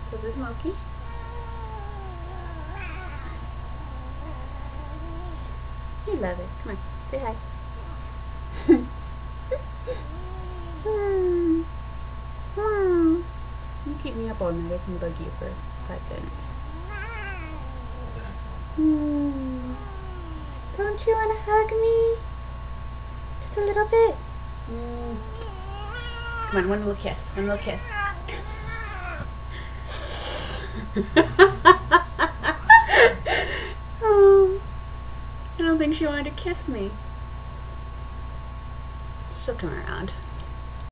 So this is Moki. You love it. Come on, say hi. You keep me up all night. I can bug you for 5 minutes. Don't you want to hug me? Just a little bit. Come on, one little kiss. One little kiss. Oh, I don't think she wanted to kiss me. She'll come around.